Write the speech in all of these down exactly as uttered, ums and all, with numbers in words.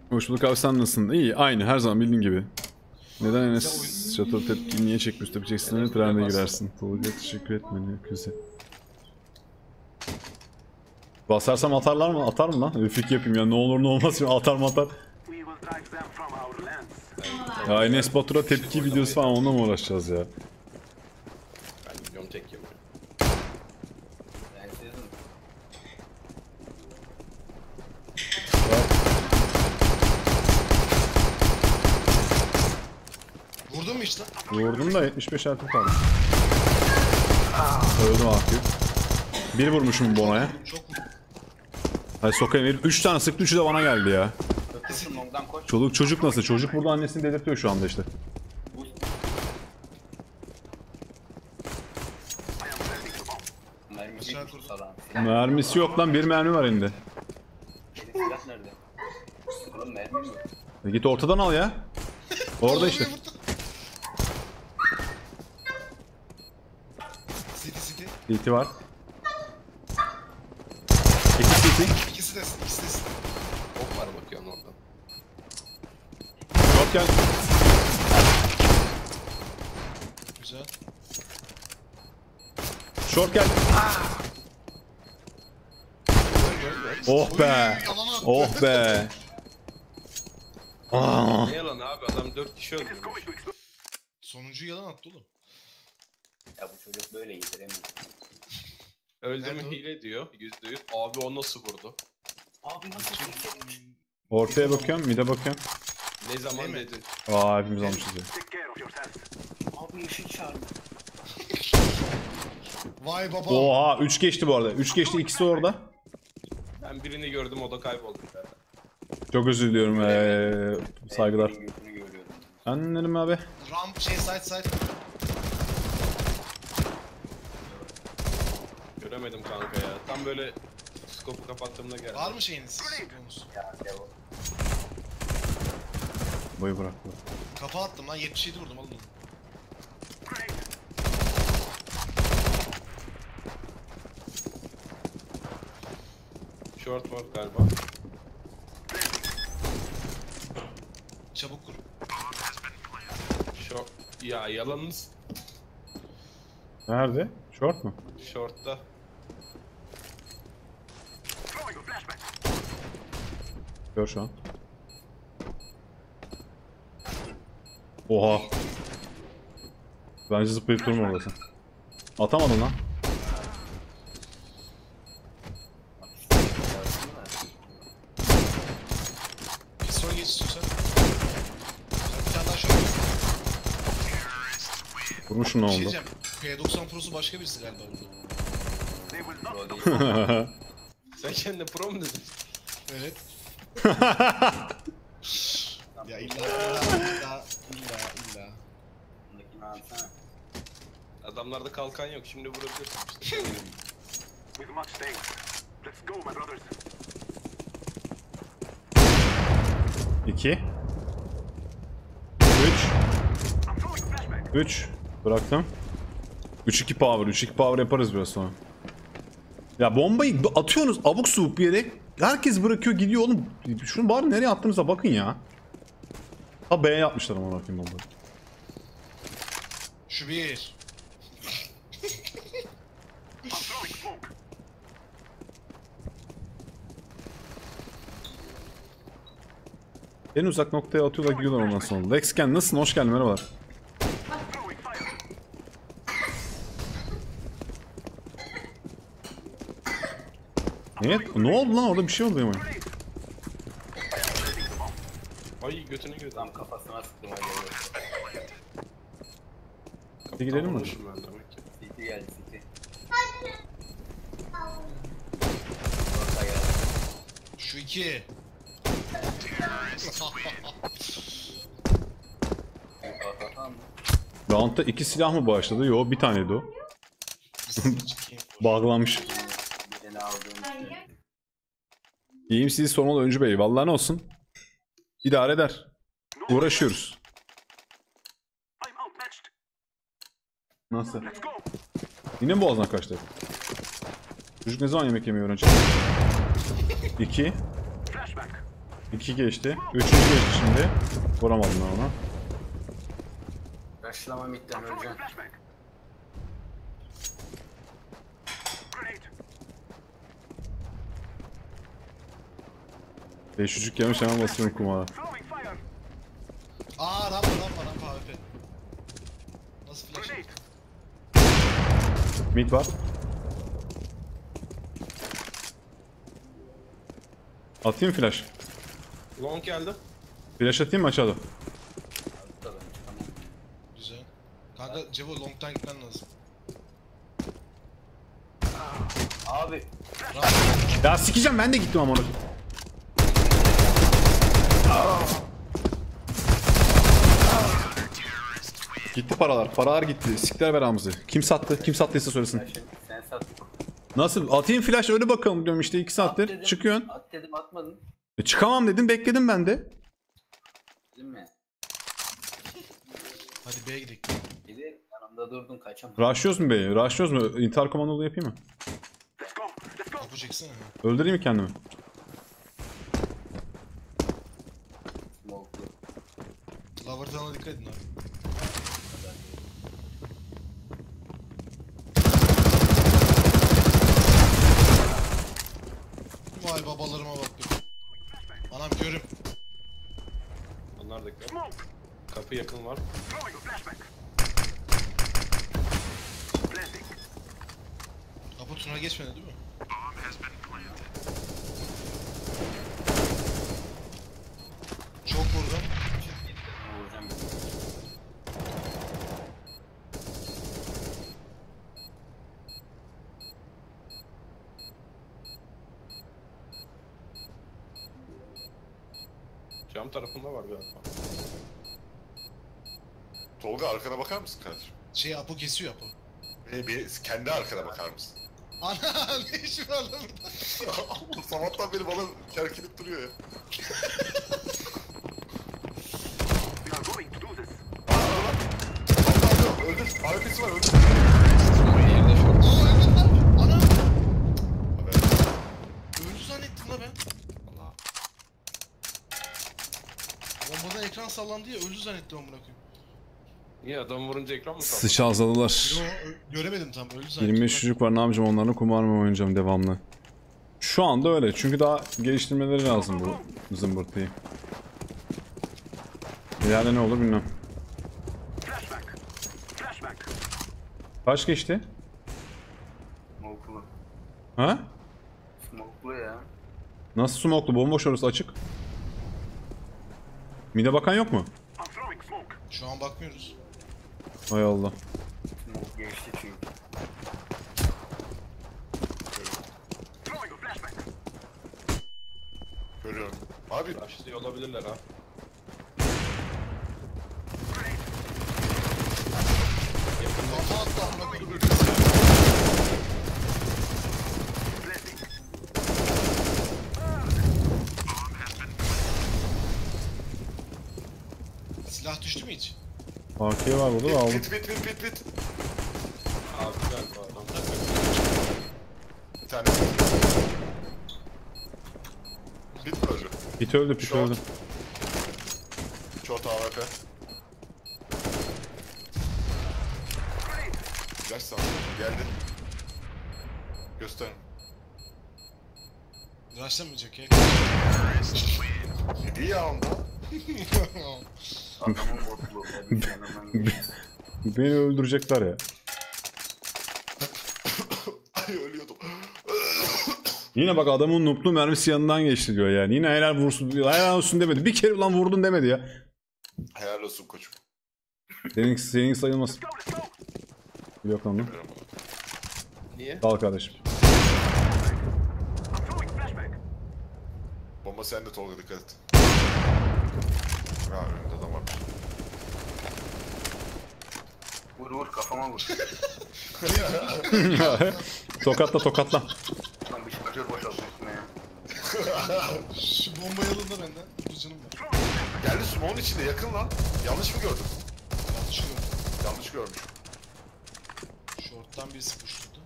Hoş bulduk abi, sen nasılsın? İyi, aynı her zaman bildiğin gibi. Neden Enes Şato tepki niye çekmiş tepeceksin? Evet, trende girersin. Tolga teşekkür etmeni küze. Basarsam atarlar mı? Atar mı lan? Öfik yapayım ya, ne olur ne olmaz şimdi atar mı atar. Ya Enes Batur'a tepki videosu falan, onunla mı uğraşacağız ya? Ben biliyorum tek yapıyorum. Vurdun mu işte? Vurdum da yetmiş beş artı kaldı. Öldüm abi. Bir vurmuşum Bona'ya. Çok vurdum. Hadi sokayım herif. üç tane sıktı, üçü de bana geldi ya. Çoluk çocuk nasıl? Çocuk burada annesini delirtiyor şu anda işte. Mermisi yok lan, bir mermi var elinde. E git ortadan al ya. Orada işte. City City. C T var. İki C T. İkisi de ikisi de City. Ok var bakıyorum orada. Short gel. Güzel. Short gel. Oh be. Oh be. Aa. Ne yalan abi, adam dört kişi öldürmüş. Sonuncu yalan attı oğlum. Ya bu çocuk böyle yediremiyor. Öldürme Nerede o? hile diyor. Yüzde yüz. Abi o nasıl vurdu? Abi nasıl çekilmiş? Ortaya bakıyorum, mid'e bakıyorum. Ne zaman Değil mi? dedin? Aa, hepimiz almışız ya. Abi yeşil çağırdı. Vay baba. Oha, üç geçti bu arada. üç geçti, ikisi orada. Ben birini gördüm, o da kayboldu. Çok özür diliyorum. Ee, saygılar. Benim götünü görüyorum. Anlarım abi. Ramp şey side side. Göremedim kanka ya. Tam böyle skopu kapattığımda geldi. Var mı şeyiniz? Skopunuz? Ya devam. Boyu bıraktı. Kafa attım lan yetmiş yedi vurdum oğlum. Short var galiba. Çabuk kur. Short. Ya yalanınız Nerede? Short mu? shortta. Gör şu an. Oha. Bence zıplayıp durma oradasın. Atamadın lan. Pistol geç istiyorsan. Sen bir tane daha şöyle. Vurmuşum ne Bir şey oldu? diyeceğim. P doksan Pro'su başka birisi galiba burada. Sen kendine pro mu dedin? Evet. Ya illa illa illa illa illa. Bundakini alsana. Adamlarda kalkan yok, şimdi vurabilirsin işte. With much thanks. Let's go, my brothers. İki. Üç. I'm throwing a flashback. Üç. Bıraktım. Üç iki power. Üç iki power yaparız biraz sonra. Ya bombayı atıyorsunuz abuk subuk bir yere. Herkes bırakıyor gidiyor oğlum. Şunu bari nereye attığınıza bakın ya. Ha B'ye yapmışlar ama bakayım bombayı. Şu bir. I'm throwing smoke. En uzak noktaya atıyorlar, gidiyorlar ondan sonra. Lexken nasılsın? Hoş geldin, merhabalar. Throwing fire. Ne? Ne oldu lan, orada bir şey oldu benim oyun. Ay götünü gördüm. Tam kafasına sıktım öyle. Hadi gidelim mi? Vurmuşum ben demek ki. City geldi City. Orta geldi. Şu iki. Patlatam mı? Round'da iki silah mı başladı? Yo, bir taneydi o. Bağlanmış. Birini aldığım için. İyiyim, sizi sormalı Öncü Bey. Vallahi ne olsun. İdare eder. Uğraşıyoruz. I'm outmatched. Nasıl? Let's go. Yine mi boğazına kaçtı? Çocuk ne zaman yemek yemeyi öğrenecek? İki. Flashback. iki geçti. Üçüncü geçti şimdi. Vuramadım ben ona. Rushlama midden öleceğim. Flashback. Grenade. Beşucuk yemiş hemen basıyorum kumara. Throwing fire. Aa rampa rampa rampa A W P. Nasıl flash? Grenade. Mid var. Atayım flash. Long geldi. Flash atayım mı aşağıda? Altta ben çıkamam. Güzel. Kanka Cevo long'tan gitmen lazım. Abi Rampa. Ya sikeceğim ben de gittim ama onu. Gitti paralar. Paralar gitti. Sikler belamızı. Kim sattı? Kim sattıysa söylesin. sen, sen sat. Nasıl? Atayım flash öyle bakalım diyorum işte iki At saattir. dedim, Çıkıyorsun. At dedim atmadın. E, çıkamam dedim bekledim ben de. Değil mi? Hadi B'ye gidelim. Bir de yanımda durdun kaçamam. Rushlıyoruz mu beyi? Rushlıyoruz mu? İntihar komandolu yapayım mı? Let's go. Let's go. Kapı çeksene. Öldüreyim mi kendimi? Smoke'lu. Laboratuvarına dikkat edin abi. Vay babalarıma bak be. Anam görüm. Onlar da kör. Smoke. Kapı yakın var. Throwing a flashback. Blending. Kapı tuna geçmedi değil mi? Çok vurdum. Vuracağım. Cam tarafında var galiba. Tolga arkana bakar mısın kardeşim? Şey Apo kesiyor Apo. Bir, bir kendi arkana bakar mısın? Ana ne işi var lan burada? Sabahtan beri bana kerkinip duruyor ya. We are going to do this. Öldür. A W P'si var öldür. Yerde şort. Aa evet lan. Ana. Haber. Öldü zannettim la ben. Allah. Bombadan ekran sallandı ya öldü zannettim amına koyayım. Niye adam vurunca ekran mı kaldı? Sıçazladılar. Yo ö- göremedim tam öldü zannettim. yirmi beş çocuk var ne yapacağım onlarla kumar mı oynayacağım devamlı. Şu anda öyle çünkü daha geliştirmeleri lazım bu zımbırtıyı. İleride ne olur bilmem. Flashback. Flashback. Kaç geçti? Smoke'lu. Ha? Smoke'lu ya. Nasıl smoklu? Bomboş orası açık. Mide bakan yok mu? I'm throwing smoke. Şu an bakmıyoruz. Hay Allah. Smoke geçti çünkü. Throwing a flashback. Görüyorum. Abi Başlıyor olabilirler ha. Kafa attı amına koyayım. Blending. Silah düştü mü hiç? A K var burada da aldım. bit bit bit bit bit. Abi galiba adam. Bir tane. Bit mi öldü? Pit öldü pit Short. öldü. Short A W P. Flash sandım. Geldi. Göster. Rushlamayacak ya. Yedi ya onda. Adamın botlu. Hadi yanımdan geç. Beni öldürecekler ya. Ay ölüyordum. Yine bak adamın nuplu mermisi yanından geçti diyor yani. Yine helal vursun, helal olsun demedi. Bir kere ulan vurdun demedi ya. Helal olsun koçum. Senin, senin sayılmaz. Go, let's go. Yok lan. Niye? Al kardeşim. I'm throwing flashback. Bomba sende Tolga dikkat et. Ha önünde adam varmış. Vur vur kafama vur. Tokatla tokatla. Lan bir şarjör boşaltmışsın ya. Şu bombayı alın da benden. Bir canım var. Geldi Sumo'nun içinde yakın lan. Yanlış mı gördüm? Yanlış gördüm. Yanlış görmüş. Short'tan birisi puşturdu.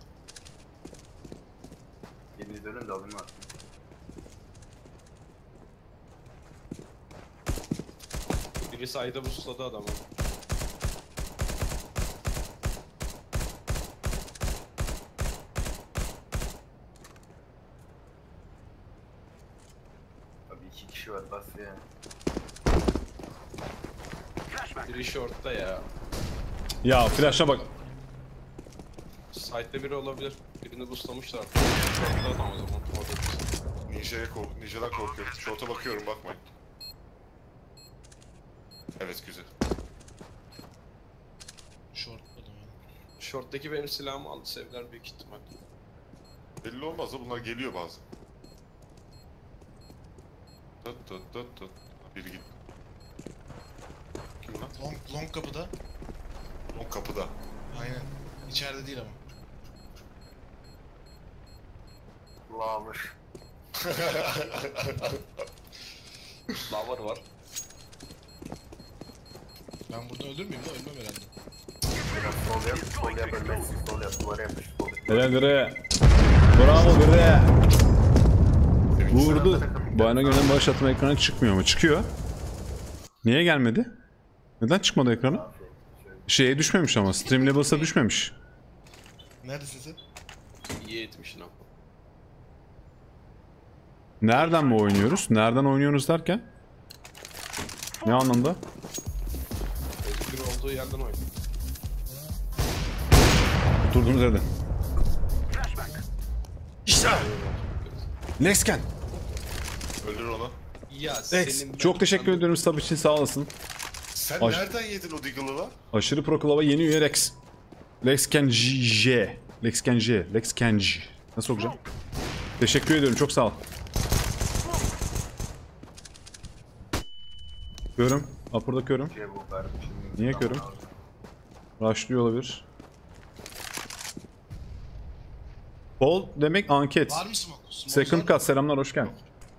Biriniz ölün de alın var. Bir sayda busladı adamı. Abi iki kişi var bas ya. Biri short'ta ya. Ya flash'a bak. Side'de biri olabilir. Birini buslamışlar. Short'ta adam o zaman. Orada. Ninja'ya kork Ninja'dan korkuyorum. Short'a bakıyorum bakmayın. Evet güzel. Short buldum ya. Short'taki benim silahımı aldı sevdiler büyük ihtimal. Belli olmaz da bunlar geliyor bazen. Tut tut tut tut. Biri git. Kim lan? Long, long kapıda. O kapıda. Aynen. İçeride değil ama. Lağmış. Lavar var. Ben burada ölür müyüm lan? Ölmem herhalde. Biraz sol yap, sol yap ölmezsin. Sol yap, duvara yapış. Sol yap. Helal bre. Bravo bre. Sevinç Vurdu. Bayana gelen bağış atma ekrana çıkmıyor mu? Çıkıyor. Niye gelmedi? Neden çıkmadı ekrana? Şeye düşmemiş ama. Streamlabels'a düşmemiş. Neredesin sen? İyi etmişsin ama. Nereden mi oynuyoruz? Nereden oynuyoruz derken? Ne anlamda? Özgür olduğu yerden oynuyor. Durduğumuz yerden. İşte! Lexken. Öldür onu. Ya Lex. senin... Çok teşekkür ediyorum sub için, sağ olasın. Sen Aş- nereden yedin o Deagle'ı lan? Aşırı Proklava yeni üye Lex. Lexken J. Lexken J. Lexken J. Nasıl okuyacağım? Teşekkür ediyorum, çok sağ ol. Körüm. Upper'da körüm. Şey bu kardeşim. Niye körüm? Rushlıyor olabilir. Poll demek anket. Var mı smoke? Smoke Second var. cut, selamlar, hoş geldin.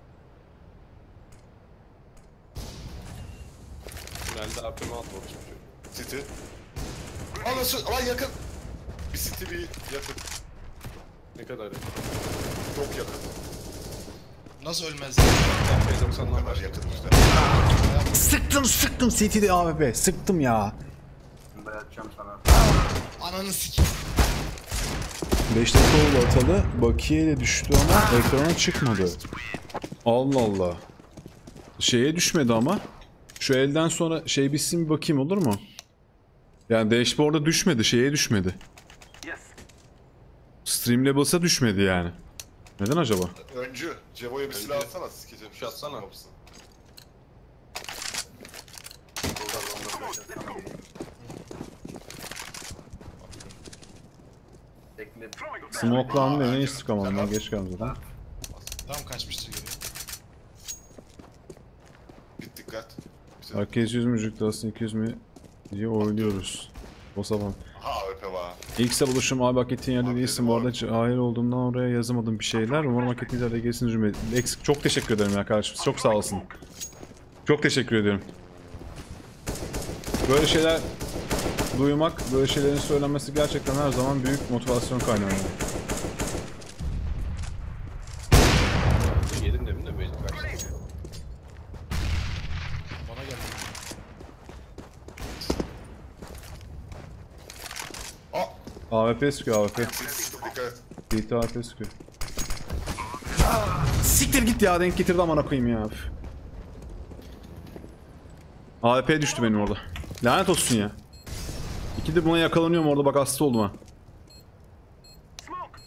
Tünelde A P M aldı orası çocuğu. City. Aa nasıl? Lan yakın. Bir City bir yakın. Ne kadar ya? Çok yakın. Nasıl ölmez? P doksan'dan Ne kadar başladı. yakın işte. Sıktım sıktım C T'de A W P. Sıktım ya. Ben atacağım sana. Ananı sikeyim. beş dakika oldu atalı. Bakiye de düştü ama ekrana çıkmadı. Allah Allah. Şeye düşmedi ama. Şu elden sonra şey bitsin bir bakayım, olur mu? Yani dashboard'a düşmedi, şeye düşmedi. Yes. Streamlabels'a düşmedi yani. Neden acaba? Öncü. Cevo'ya bir silah atsana. Sikeceğim. Şu atsana. Kapısını. Soldan longa flash atsana. Bekle. Smoke'landı, ne hiç sıkamadım ben, geç kaldım zaten. Tamam kaçmıştır geri. Git dikkat. Güzel. Herkes yüz mücük aslında iki yüz mü diye oynuyoruz. O zaman. Ha A W P var. İlk buluşum abi, hak ettiğin yerde Hak değilsin. ettim Bu arada abi. hayır olduğumdan oraya yazamadım bir şeyler. Umarım hak ettiğiniz yerde gelsin cümle. Eksik. Çok teşekkür ederim ya kardeşim. Çok sağ olsun. Çok teşekkür ediyorum. Böyle şeyler duymak, böyle şeylerin söylenmesi gerçekten her zaman büyük motivasyon kaynağı. yani. Yedin demin de mecbur kaçtı. Bana geldi. Aa. A W P sıkıyor, A W P. Dikkat et. D T A W P sıkıyor. Siktir git ya, denk getirdi amına koyayım ya. Üf. A W P düştü benim orada. Lanet olsun ya. İki de buna yakalanıyorum orada, bak hasta oldum ha. Smoke.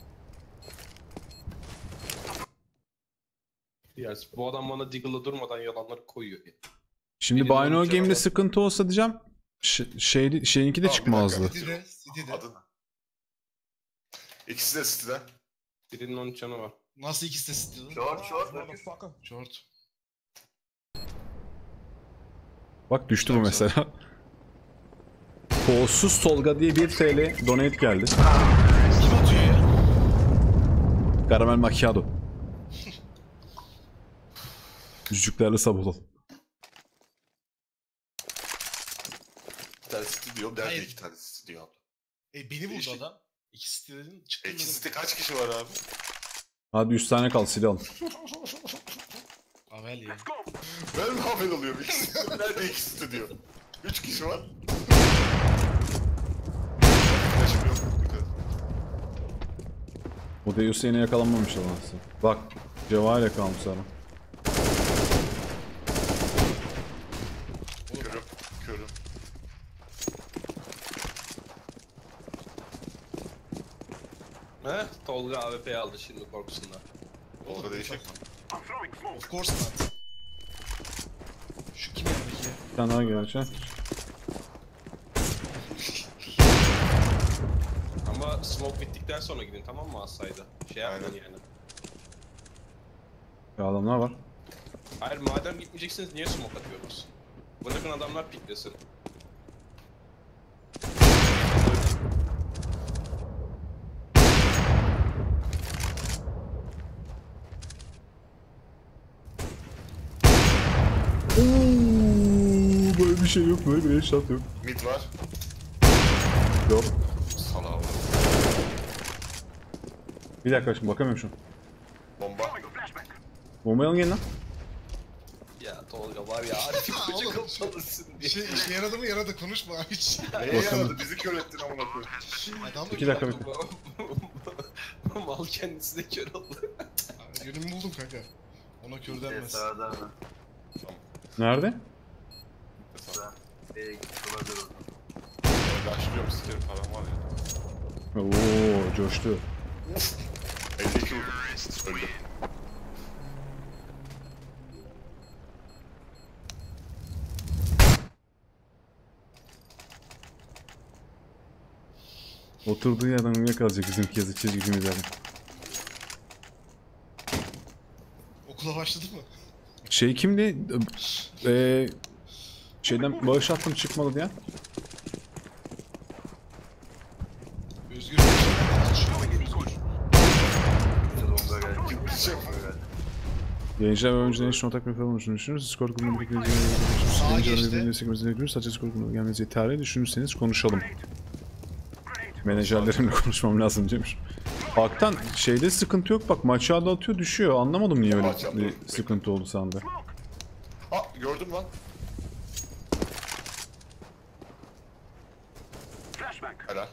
Ya bu adam bana Deagle'ı durmadan yalanları koyuyor. Şimdi Birinin Bino on canı Game'de var. sıkıntı olsa diyeceğim. Ş şeydi, şeyinki de Tamam, bir çıkmazdı. dakika. City'de. City'de. Adın. İkisi de City'den. Birinin on canı var. Nasıl ikisi de City'de? Short short. Short. Bak düştü bu mesela. Kolsuz Tolga diye bir T L donate geldi. Kim atıyor ya? Karamel macchiato. Cücüklerle sab olalım. Bir tane City diyorum. Nerede Hayır. iki tane City diyor abla. E beni buldu Değişik. adam. İki City dedin. E, Çıktım iki dedim. City kaç kişi var abi? Hadi yüz tane kaldı, silah alın. A W Havel ya. Ben mi haber alıyorum ikisi? Nerede ikisi de diyor. Üç kişi var. Flash'ım yok. Dikkat. O Deus yine yakalanmamış alansı. Bak Cevahir'e kalmış sana. Körüm. Körüm. He? Tolga A W P'yi aldı şimdi korkusundan. Olga değişik mi? I'm throwing smoke. Of course not. Şu kim yanındaki ya? Bir tane daha gelecek. Ama smoke bittikten sonra gidin tamam mı Asay'da? Şey yapmayın Aynen. yani. Ya adamlar var. Hayır madem gitmeyeceksiniz niye smoke atıyorsunuz? Bırakın adamlar piklesin. Böyle bir şey yok, böyle bir headshot yok. Mid var. Yok. Salaha var. Bir dakika şimdi bakamıyorum şu an. Bomba. Throwing a flashback. Bombayı alın gelin lan. Ya Tolga var ya Arif'i koca kapalısın diye. Şey işe yaradı mı yaradı konuşma abi hiç. Neye yaradı? Bizi kör ettin amına koyayım. Adam da İki dakika bekle. Mal kendisi de kör oldu. Yönümü buldum kanka. Ona kör denmez. Sağdan mı? Nerede? Sağ. B'ye git. Olabilir o. Başlıyorum sikerim param var ya. Oo coştu. elli iki vurdum. Öldüm. Oturduğu yerden uyuyakalacak bizimki yazı çizgimiz zaten. Okula başladı mı? Şey kimdi? Eee şeyden bağış attım çıkmadı diye. Özgür. Açıyor. Bomba geldi. Gitmeyecek. Bomba geldi. Gençler ve oyuncuların için ortak bir falan oluşunu düşünüyoruz. Discord grubunda bir kez Sağa geçti. yayınlayabilirsiniz. Sadece Discord grubuna gelmenizi yeterli. Düşünürseniz konuşalım. Menajerlerimle konuşmam lazım demiş. Hak'tan şeyde sıkıntı yok bak Machado atıyor düşüyor. Anlamadım niye öyle Machado, bir bekle. sıkıntı oldu sende. Ha gördüm lan. Flashback. Helal.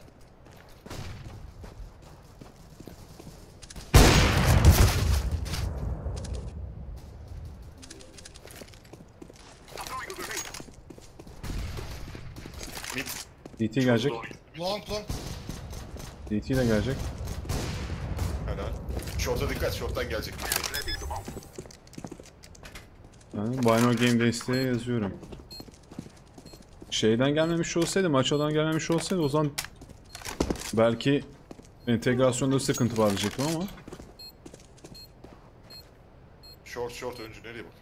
I'm throwing a grenade. Mid. D T gelecek. Long long. D T de gelecek. Helal. Short'a dikkat. Short'tan gelecek. Planting the bomb. Yani Bino Game desteği yazıyorum. Şeyden gelmemiş olsaydı, Macho'dan gelmemiş olsaydı o zaman belki entegrasyonda sıkıntı var diyecektim ama Short short öncü nereye bak?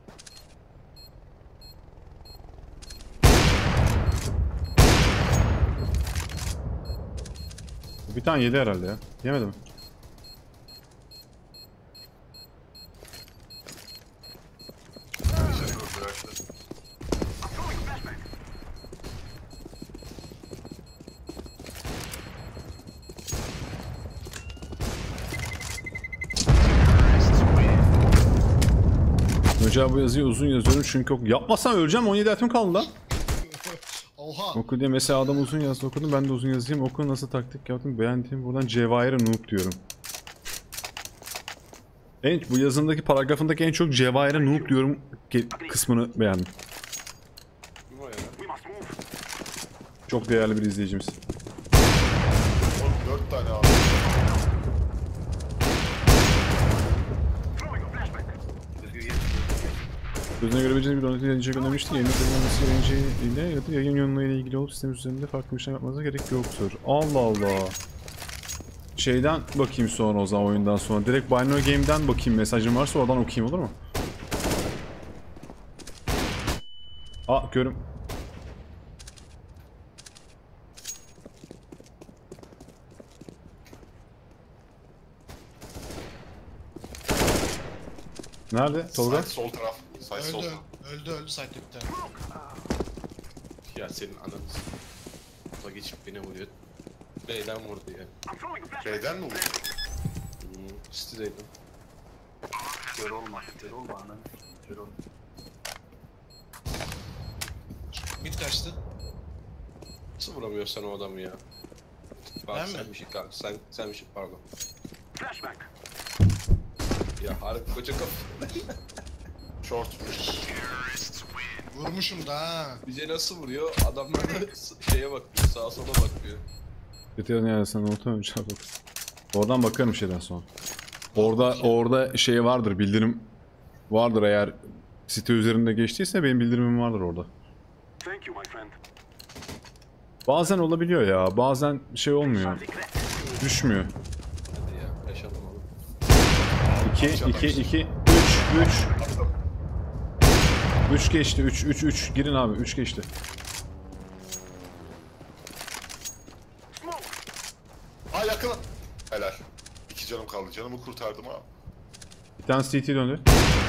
bir tane yedi herhalde ya. Yemedim mi? I'm throwing a flashback. Hoca bu yazıyı uzun yazıyorum çünkü ok yapmasam öleceğim on yedi atım kaldı lan. Oha. Oku diye mesela adam uzun yazdı okudum ben de uzun yazayım oku nasıl taktik yaptım beğendiğim buradan Cevahir'e noob diyorum. En, bu yazındaki paragrafındaki en çok Cevahir'e noob diyorum ke- kısmını beğendim. Bu ya. We must move. Çok değerli bir izleyicimiz. Oğlum dört tane abi. Throwing a flashback. Özgür geç. Gözüne görebileceğiniz bir donatı yayıncıya göndermişti. Yayın edilmesi yayıncı ile ya da yayın yönüne ile ilgili olup sistem üzerinde farklı bir şey yapmanıza gerek yoktur. Allah Allah. Şeyden bakayım sonra o zaman oyundan sonra. Direkt Binary Game'den bakayım mesajım varsa oradan okuyayım olur mu? Aa görüm. Nerede Tolga? Side sol taraf. Side sol Öldü. taraf. Öldü öldü site'de bir tane. Ya senin ananı s- O da geçip beni vuruyor. B'den vurdu ya. I'm throwing a flashback. B'den mi vurdu? Hmm, City'deydim. Kör olma. Kör olma ananı. Kör olma. Mid kaçtı. Nasıl vuramıyorsun sen o adamı ya? Bak, Ben mi? sen bir şey kanka. Sen, sen bir şey pardon. Flashback. Ya harika koca kapı. Short. Vurmuşum da ha. Bize nasıl vuruyor? Adamlar da şeye bakıyor. Sağa sola bakıyor. Kötü yani sen orta mı çarpık? Oradan bakarım şeyden sonra. Orada orada şey vardır, bildirim vardır eğer site üzerinde geçtiyse benim bildirimim vardır orada. Thank you, my friend. Bazen olabiliyor ya, bazen şey olmuyor. Düşmüyor. Hadi ya yaşalım oğlum. iki iki iki üç üç üç geçti. üç üç üç girin abi. üç geçti. Aa yakın. Helal. İki canım kaldı. Canımı kurtardım ha. Bir tane C T döndü.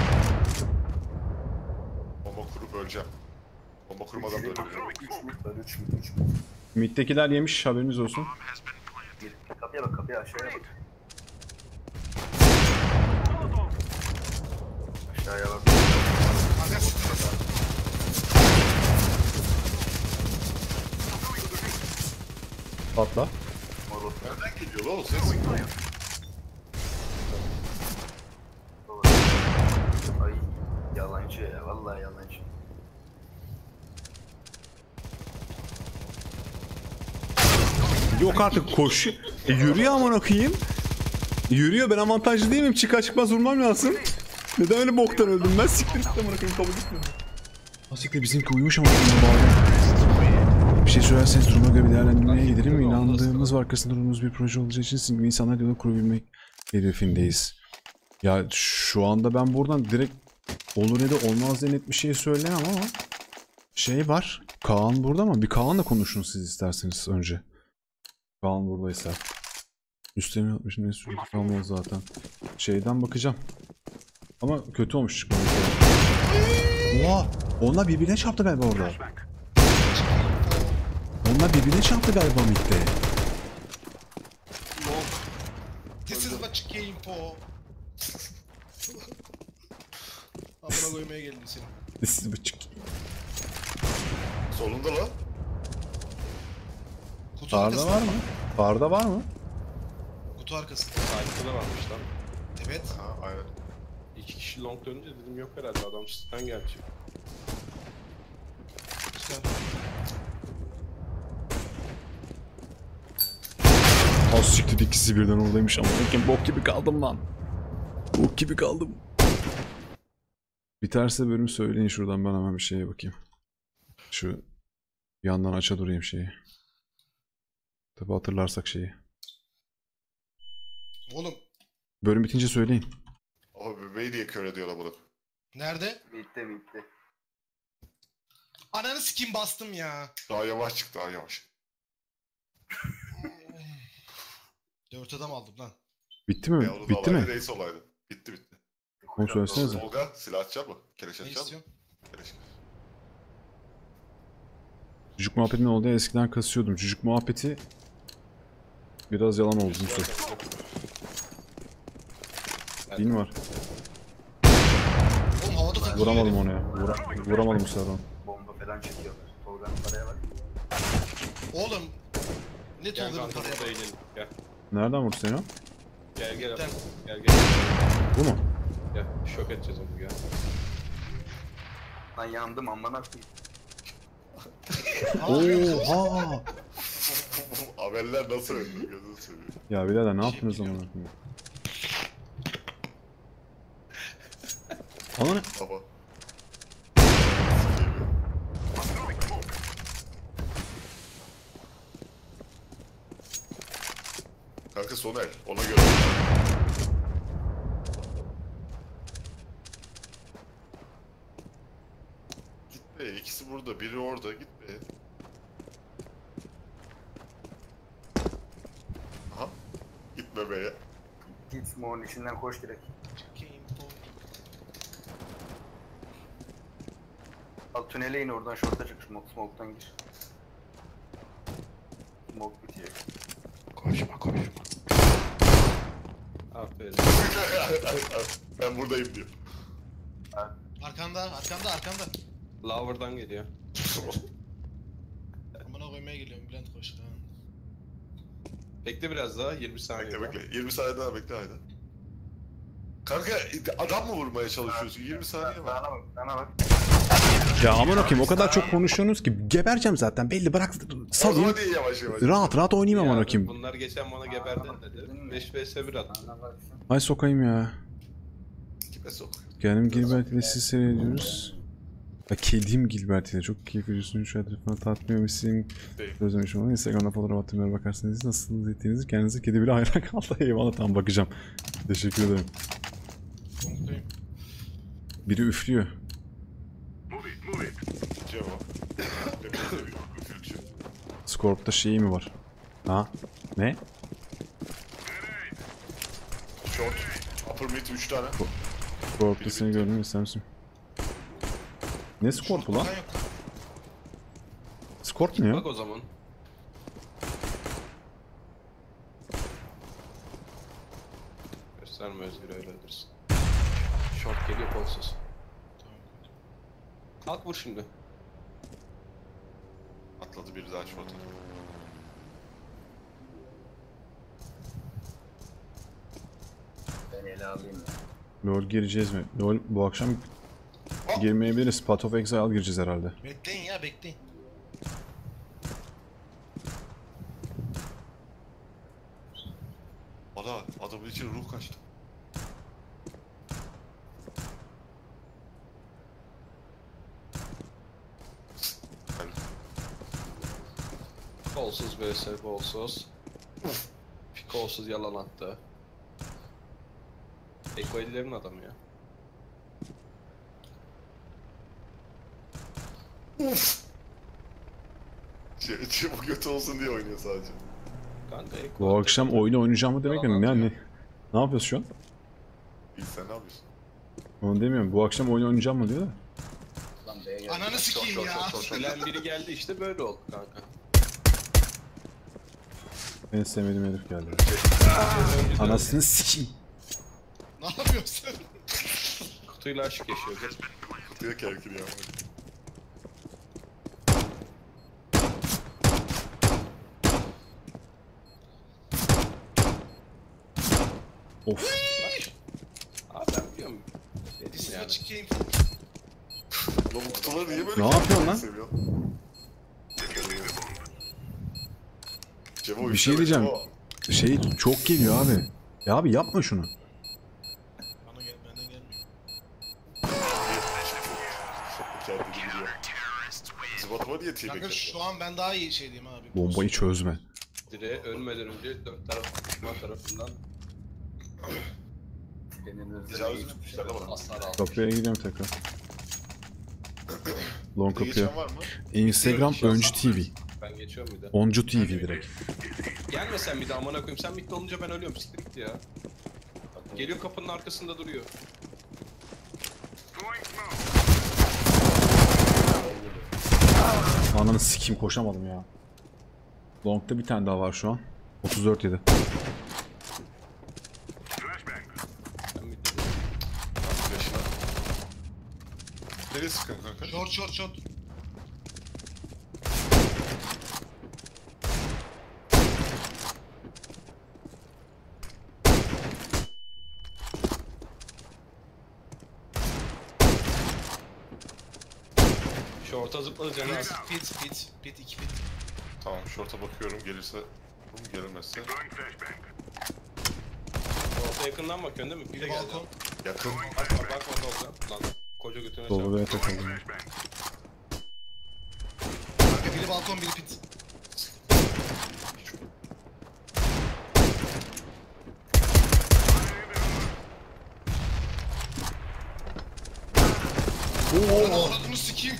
Bomba kurup öleceğim. Bomba kurmadan da ölüyorum. üç mü? Böyle üç mü? üç mü? Mid'dekiler yemiş, haberiniz olsun. Gir. Kapıya bak, kapıya aşağıya bak. Aşağıya bak. Aga sıktı. Patla. Morot. Nereden geliyor lan o ses? Ay yalancı ya. Vallahi yalancı. Yok artık koş. E, yürüyor amına koyayım. Yürüyor, ben avantajlı değil miyim? Çıkar çıkmaz vurmam lazım. Neden öyle boktan öldüm ben? Siktir git amına koyayım, kabul etmiyorum. Asikle bizimki uyumuş ama bari. Bir şey söylerseniz duruma göre bir değerlendirmeye gidelim. İnandığımız ve arkasında durduğumuz bir proje olacağı için sizin gibi insanlar yolu kurabilmek hedefindeyiz. Ya şu anda ben buradan direkt olur ya da olmaz diye net bir şey söyleyemem ama şey var. Kaan burada mı? Bir Kaan'la konuşun siz isterseniz önce. Kaan buradaysa. Üstlerine yapmışım, ne sürekli kalmadı zaten. Şeyden bakacağım. Ama kötü olmuş çıkmadı. Oha! Onlar birbirine çarptı galiba orada. Flashback. Onlar birbirine çarptı galiba midde. This is what you came for. Amına koymaya geldim seni. This is bıçık. Solunda lan. Kutu Farda arkasında. var mı? Farda var mı? Kutu arkasında. Sahipte de varmış lan. Evet. Ha aynen. İki kişi long dönünce dedim yok herhalde adam sizden gelecek. Güzel. Az siktir, ikisi birden oradaymış ama bakayım bok gibi kaldım lan. Bok gibi kaldım. Biterse bölüm söyleyin şuradan, ben hemen bir şeye bakayım. Şu bir yandan aça durayım şeyi. Tabi hatırlarsak şeyi. Oğlum Bölüm bitince söyleyin. Ama bebeği niye kör ediyorlar bunu? nerede? Bitti bitti. Ananı sikim bastım ya. Daha yavaş çık, daha yavaş. Dört adam aldım lan. Bitti mi? Ya onu da Bitti mi? alaydı, neyse olaydı. Bitti bitti. Onu söylesenize. Tolga silah atacak mı? Keleş Ne atacak mı? istiyorsun? Keleş. Çocuk muhabbeti ne oldu? Eskiden kasıyordum. Çocuk muhabbeti biraz yalan oldu. Din var. Oğlum havada takılıyor. Vuramadım herif. onu ya. Vura, vuramadım bu sefer onu. Bomba falan çekiyorlar. Tolga'nın paraya bak. Oğlum. Ne Gel Tolga'nın kanka paraya burada bak. eğlenelim. Gel. Nereden vurdu seni o? Gel gel Gel. adam. Gel gel. Bu mu? Gel. Şok edeceğiz onu gel. Lan yandım amına koyayım. Oha! Haberler nasıl öldü? Gözünü seveyim. Ya birader ne yaptınız zaman? Ana ne? Baba. Kanka son el. Ona göre. Git be. İkisi burada. Biri orada. Git be. Aha. Gitme be ya. Git smoke'un içinden koş direkt. Al tünele in, oradan short'a çık, smoke, smoke'tan gir. Smoke bitiyor. Koşma koşma. Al Aferin. Ben buradayım diyor. Arkanda, arkanda, arkanda. Lower'dan geliyor. Amına koymaya geliyorum Bülent koş. Ha. Bekle biraz daha, yirmi saniye Bekle daha. bekle. yirmi saniye daha bekle haydi. Kanka adam mı vurmaya çalışıyorsun? yirmi saniye var. Bana bak, bana bak. Ya aman okuyayım o kadar çok konuşuyorsunuz ki gebereceğim zaten belli bırak O salayım. zaman değil yavaş yavaş. Rahat rahat oynayayım aman Ya, okuyayım. bunlar geçen bana geberdin dedi. beş vs bir attı. Bana baksın. Ay sokayım ya. Kime sok? Kendim Gilbert ile siz seyrediyoruz. Ya kedim Gilbert ile çok keyif veriyorsunuz şu etrafına tatmıyor isim özlemiş olmalı. Instagram'da fotoğraf attığımlara bakarsanız nasıl ettiğinizi kendinize kedi bile hayran kaldı. Eyvallah tamam bakacağım. Teşekkür ederim. Konktayım. Biri üflüyor. Move it, move it. Cem o. Hepimiz seviyor. Üfürükçü. Scorp'ta şeyi mi var? Ha? Ne? Short. Upper mid üç tane. Scorp'ta seni gördüm ister misin? Ne Scorp'u lan? Bakan yok. Scorp ne ya? Bak o zaman. Gösterme Özgür öyle öldürsün. Short geliyor kolsuz. Kalk vur şimdi. Atladı biri daha short'a. Ben ele alayım ya. LoL gireceğiz mi? LoL bu akşam girmeyebiliriz. Path of Exile gireceğiz herhalde. Bekleyin ya bekleyin. Valla adamın için ruh kaçtı. Yani Kolsuz vs kolsuz. Kolsuz yalan attı. Eko ellerin adamı ya. şey, şey bu kötü olsun diye oynuyor sadece. Kanka Eko. Bu akşam oyunu oynayacağım mı demek Yalan ne? atıyor. Ne, ne yapıyorsun şu an? İyi sen ne yapıyorsun? Onu demiyorum. Bu akşam oyun oynayacağım mı diyor da. Lan B'ye gel. Ananı sikeyim Short, ya. short, short, short. Bilen biri geldi işte böyle oldu kanka. En sevmediğim herif geldi. Anasını sikeyim. Ne yapıyorsun? Kutuyla aşık yaşıyor. Geç. Kutuya kerkir ya. Of. Abi ben biliyorum. Dedim This is yani. what you came Lan bu kutuları niye böyle Ne yapıyorsun lan? seviyorsun? Cevo, Bir şey üfleme, diyeceğim. Cevo. Şey çok geliyor abi. Ya abi yapma şunu. Bana gel, benden gelmiyor. Kendini biliyor. Zıbatıma diye team Kanka şu an ben daha iyi şey diyeyim abi. Bombayı çözme. Dire ölmeden önce dört taraf düşman tarafından Benim özür Tecavüz dilerim. etmişler lan bana. hasar aldı. Kapıya gidiyorum tekrar. Long Bir geçen kapıya. var mı? Instagram Öncü T V. Ben geçiyorum bir de. Oncu T V direkt. Gelme sen bir daha amına koyayım. Sen bitti olunca ben ölüyorum. Siktir git ya. Geliyor kapının arkasında duruyor. Throwing smoke. Ananı sikeyim koşamadım ya. Long'da bir tane daha var şu an. otuz dört yedi. Flashbang. Ben bitti. Flash'ına. Nereye sıkıyorsun kanka? Short short short. Short'a zıpladı canı az. Pit pit pit iki pit. Tamam short'a bakıyorum gelirse. Oğlum gelemezse. Throwing flashbang. Short'a yakından bakıyorsun değil mi? Bir de Bir geldi. balkon. Yakın. Bakma bakma Tolga. Lan koca götüne Dolu çarptı. ve takıldım. Flashbang. Kanka biri balkon biri pit. Oo. Ananı sikeyim.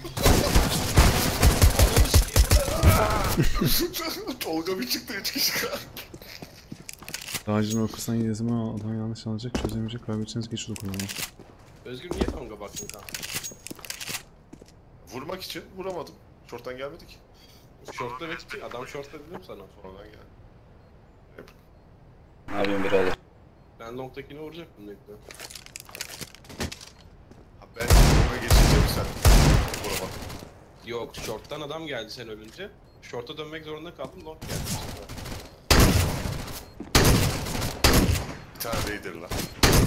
Tolga bir çıktı üç kişi kaldı. Dağcının okusan yazımı adam yanlış alacak, çözemeyecek, kaybedeceğiniz geç dokunma. Özgür niye longa baktın kanka? Vurmak için vuramadım. Short'tan gelmedi ki. Short'ta bekliyor. Adam short'ta dedim sana. Sonradan geldi. Hep Ne yapıyorsun birader? Ben Ben long'takini vuracaktım bekle. Ha, ben ona geçeceğim sen. Vurama. Yok, short'tan adam geldi sen ölünce. Short'a dönmek zorunda kaldım, long geldi. Bir tane Raider lan.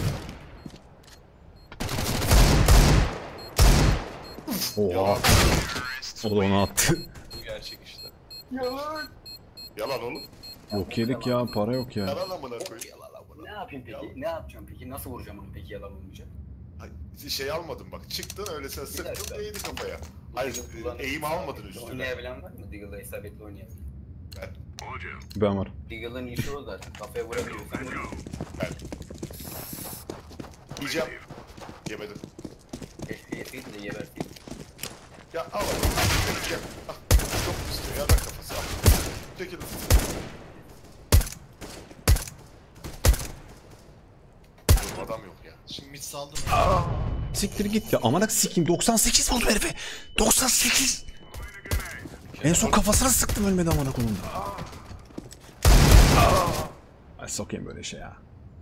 Oha. O da onu attı. Bu gerçek işte. Yalan. Yalan oğlum. Yok yedik ya, para yok ya. Yalan amına koyayım. Ne yapayım peki? Ne yapacağım peki? Nasıl vuracağım onu peki yalan olunca? Ay, şey almadın bak. Çıktın öyle sen dakika. sıktın değdi kafaya. Hayır eğim almadın üstüne. Oynayabilen var mı? Deagle'la isabetli oynayabilen. Ben. Ben var. Deagle'ın işi o zaten. Kafaya vurabiliyorsan vur. Ben. Yiyeceğim. Yemedim. Keşke yeseydin de geberseydin. Ya al hadi. Gel. Ah, çok istiyor ya da kafası. Al. Çekil. Oğlum adam yok ya. Şimdi mid saldım. Siktir git ya. Amanak sikeyim. doksan sekiz vurdu herife. doksan sekiz. En son kafasına sıktım, ölmedi amına koyayım. Ay sokayım böyle şey ya.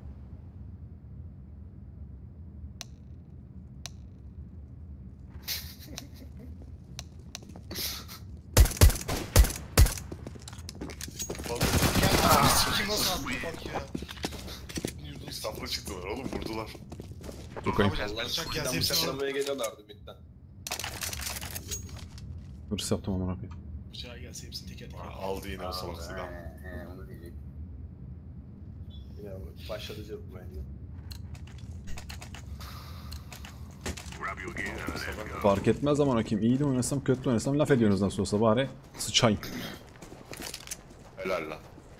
Gel sikim nasıl attı bak ya. Yurdum İstanbul'a çıktılar oğlum vurdular. Yok ayıp. yapacağız. Allah Bıçak aşkına gelse hepsini alalım. bıçaklamaya geliyorlardı midden. Hırs yaptım amına koyayım. Bıçağa gelse hepsini teker teker. Aa, aldı yine o salak silah. He he onu diyecektim. Ya başladı canım bence. Fark etmez amına koyayım. İyi de oynasam kötü de oynasam laf ediyorsunuz nasıl olsa, bari sıçayım. Helal lan.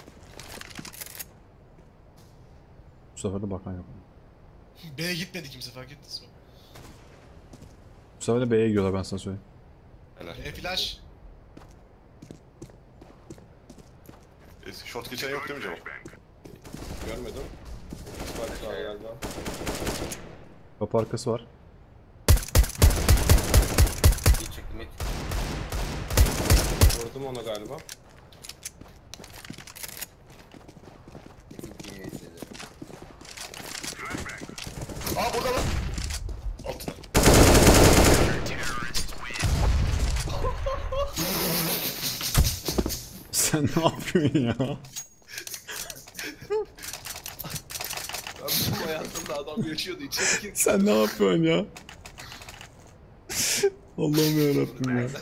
Bu sefer de bakan yok. B'ye gitmedi kimse fark ettiniz mi? Bu sefer de B'ye gidiyorlar, ben sana söyleyeyim. Helal. B flash. E, short geçen yok değil mi cevap? Görmedim. Bak sağ galiba. Kapı arkası var. Bir çıktım et. Vurdum ona galiba. İyi istedi. Aa burada lan. Altına. Sen ne yapıyorsun ya? Ben bu hayatımda adam yaşıyordu içeri girdi. Sen ne yapıyorsun ya? Allah'ım yarabbim ya.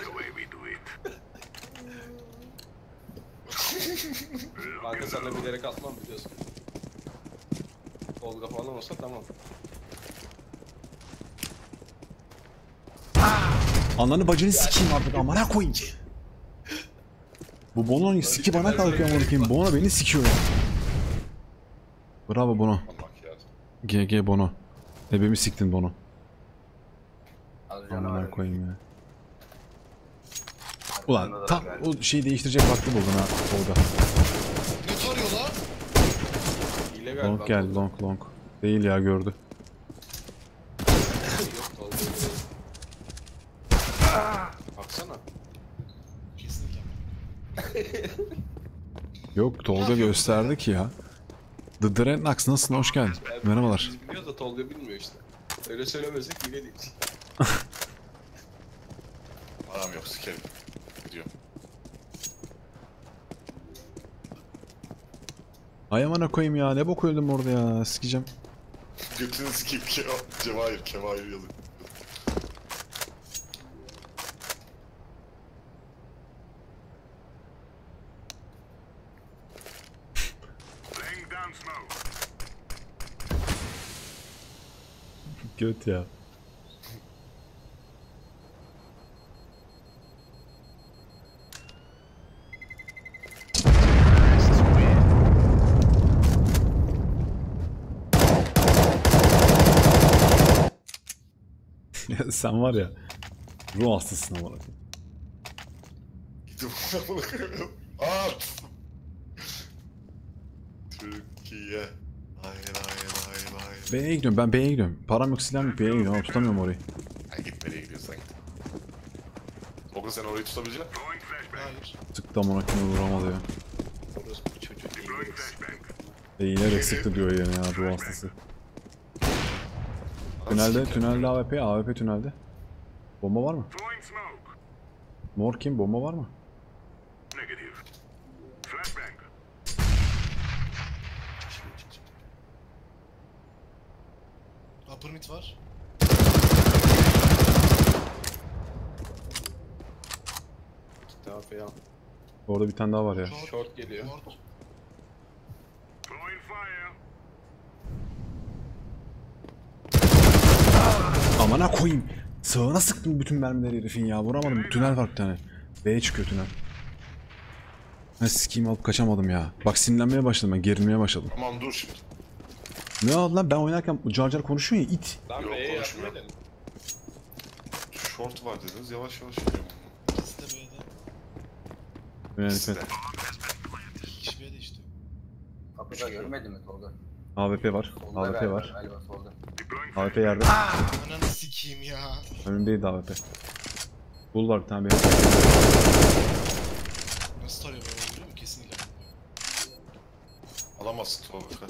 Kanka sana bilerek atmam biliyorsun. Tolga falan olsa tamam. Ananı bacını sikeyim artık, amına koyayım. Bu Bono'nun siki bana kalkıyor amına koyayım. Bono beni sikiyor ya. Bravo Bono. Allah ya. G G Bono. Ebemi siktin Bono. Alacağım Amına abi. koyayım ya. Ulan tam o şeyi değiştirecek vakti buldun ha Tolga. Ne tarıyor la? Hile galiba. Long geldi, long long. Değil ya, gördü. Yok Tolga. Baksana. Kesinlikle. Yok, Tolga gösterdi ki ya. The Dreadnoughts nasılsın? Hoş geldin. Merhabalar. Biz biliyoruz da Tolga bilmiyor işte. Öyle söylemesek hile değil. Adam yok sikerim. Gidiyor. Ay amına koyayım ya, ne bok öldüm orada ya, sikeceğim. Götünü sikeyim ke Cevahir, Kevahir yazık. Laying down smoke. Göt ya. Ya sen var ya, ruh hastasın amına koyayım. Gidiyor bunu koyuyorum. At! Türkiye. Hayır hayır hayır hayır. B'ye gidiyorum, ben B'ye gidiyorum. Param yok, silahım yok, B'ye gidiyorum ama tutamıyorum orayı. Sen git nereye gidiyorsan git. Oğlum sen orayı tutabilecek misin? Throwing flashbang. Hayır. Sıktı amına koyayım, vuramadı ya. Orası bu çocuk iyi Throwing birisi. flashbang. Eğilerek sıktı diyor yani ya bu hastası. Tünelde, tünelde A W P, A W P tünelde. Bomba var mı? Throwing smoke. Mor kim? Bomba var mı? Negative. Flashbang. Upper mid var. Daha falan. Orada bir tane daha var ya. Short, Short geliyor. short. Throwing fire. Amına koyayım. Sağına sıktım bütün mermileri herifin ya. Vuramadım. Tünel var bir tane. B'ye çıkıyor tünel. Ha sikeyim alıp kaçamadım ya. Bak sinirlenmeye başladım ben. Gerilmeye başladım. Tamam dur şimdi. Ne oldu lan? Ben oynarken car car konuşuyor ya it. Lan Yok, B'ye yardım konuşmuyor. edelim. Short var dediniz yavaş yavaş gidiyorum. İkisi de B'de. Yani İkisi de. İki kişi B'de işte. Kapıda görmedin mi Tolga? A W P var. Solda A W P galiba, var. Galiba solda. Deploying A W P yerde. Ananı sikeyim ya. Önündeydi A W P. Bull var bir tane bir. Nasıl tarıyor böyle biliyor musun? Kesinlikle. Alamazsın Tolga kaç.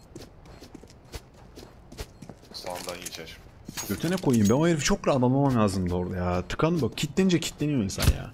Sağından yiyeceğim. Götüne koyayım. Ben o herifi çok rahat anlamam lazımdı orada ya. Tıkan bak. Kitlenince kitleniyor insan ya.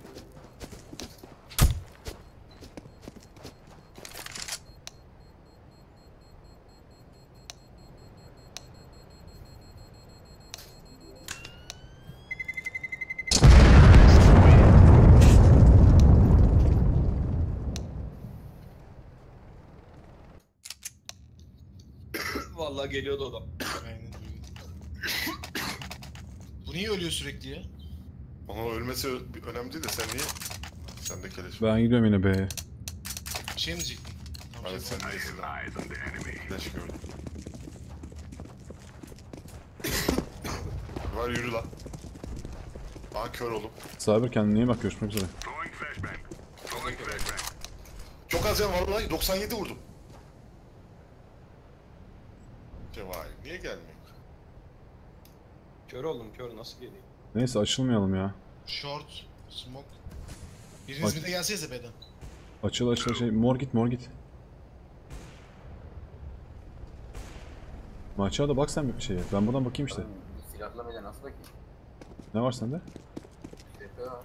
Vallahi geliyordu o da. Aynen öyle. Bu niye ölüyor sürekli ya? Ona ölmesi ö- önemli değil de sen niye? Sen de keleş. Ben gidiyorum yine B'ye. Bir şey mi diyecektin? Tamam, Evet şey sen yapma. niye eyes on the enemy. Keleş gördüm. Var yürü lan. Daha kör oğlum. Cyber kendine iyi bak. Görüşmek üzere. Throwing flashbang. Throwing flashbang. Çok az can vallahi doksan yedi vurdum. Cevahir niye gelmiyor? Kör oğlum kör nasıl geleyim? Neyse açılmayalım ya. Short, smoke. Biriniz Bak. bir de gelsenize B'den. Açıl açıl şey. Mor git mor git. Maça da bak sen bir şeye. Ben buradan bakayım işte. Oğlum, bir silahla bile nasıl bakayım? Ne var sende? Tepe var.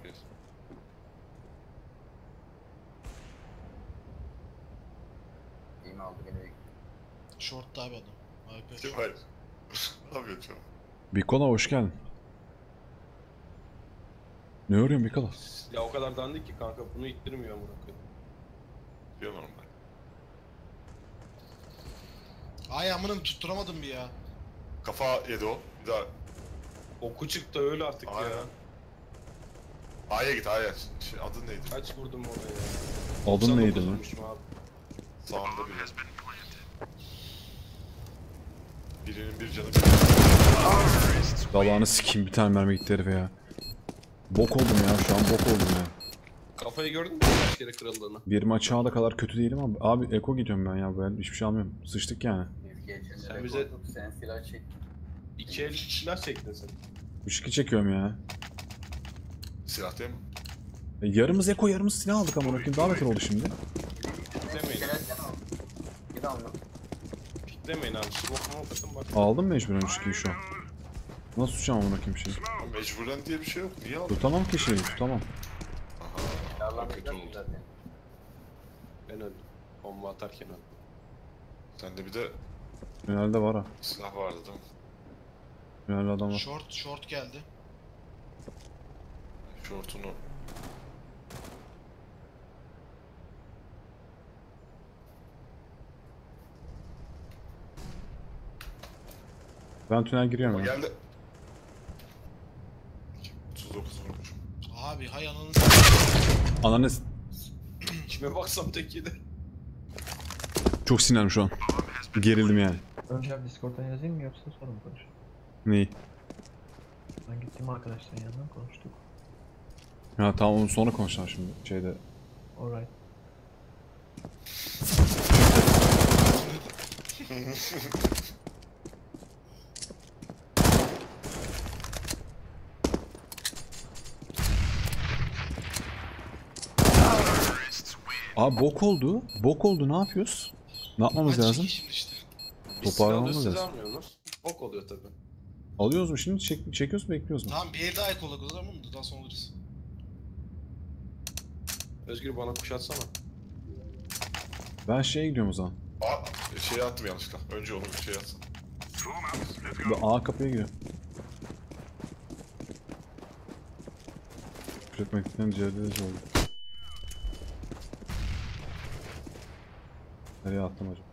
İyi mi aldı beni? Short daha bir adam. A W P. Cevahir. Ne yapıyorsun canım? Bikola hoş geldin. Ne arıyorsun Bikola? Ya o kadar dandik ki kanka bunu ittirmiyor amına koyayım. Diyor normal. Ay amınım tutturamadım bir ya. Kafa yedi o. Bir daha Oku çıktı öyle artık Aynen. ya. A'ya git A'ya. Şey, adı neydi? Kaç vurdum oraya ya. Adın neydi doksan dokuz lan? vurmuşum abi. Sağında biri. Birinin bir canı Dalağını sikeyim bir tane mermi gitti herife ya. Bok oldum ya şu an bok oldum ya. Kafayı gördün mü kaç kere kırıldığını? Bir maça da kadar kötü değilim ama abi eko gidiyorum ben ya ben hiçbir şey almıyorum. Sıçtık yani. Bir geçen Sen rekor bize- tut, sen silah çek. İki el silah çektin sen. üç iki çekiyorum ya. silah değil mi? E, yarımız eko yarımız silah aldık ama bakayım daha beter oldu şimdi. Piklemeyin. Kelerden al. Bir de alma. Piklemeyin abi. Smoke mu bakın bak. Aldım mecburen üç ikiyi şu an. Nasıl tutacağım ama bakayım şeyi. Ama mecburen diye bir şey yok. Niye aldın? Tutamam ki şeyi tutamam. Aha. Kötü Silahlanmayacak oldu. zaten. Ben öldüm. Bomba atarken öldüm. Sende bir de Tünelde var ha. silah vardı değil mi? Tünelde adam var. Short, short geldi. Şortunu. Ben tünel giriyorum Ama ya. geldi. otuz dokuz vurmuşum. Abi hay ananı Ananı Kime baksam tek yedi. çok sinirlendim şu an. Gerildim yani. Önce abi Discord'dan yazayım mı yoksa sonra mı konuşalım? Neyi? Ben gittim arkadaşların yanından konuştuk. Ya tamam onu sonra konuşalım şimdi şeyde. Alright. Aa bok oldu. Bok oldu ne yapıyoruz? Ne yapmamız Hadi lazım? çekil şimdi işte. Biz Toparlamamız siz lazım. almıyorsunuz. Ok oluyor tabi. Alıyoruz mu şimdi? Çek, çekiyoruz mu bekliyoruz mu? Tamam bir el daha ek olak o zaman da daha sonra alırız. Özgür bana kuşatsana. Ben şeye gidiyorum o zaman. Aa, şeye attım yanlışlıkla. Önce onu bir şey atsın. Swarm out. Let's go. Ben A kapıya giriyorum. Üretmekten cerdeliz oldu. Nereye attım acaba?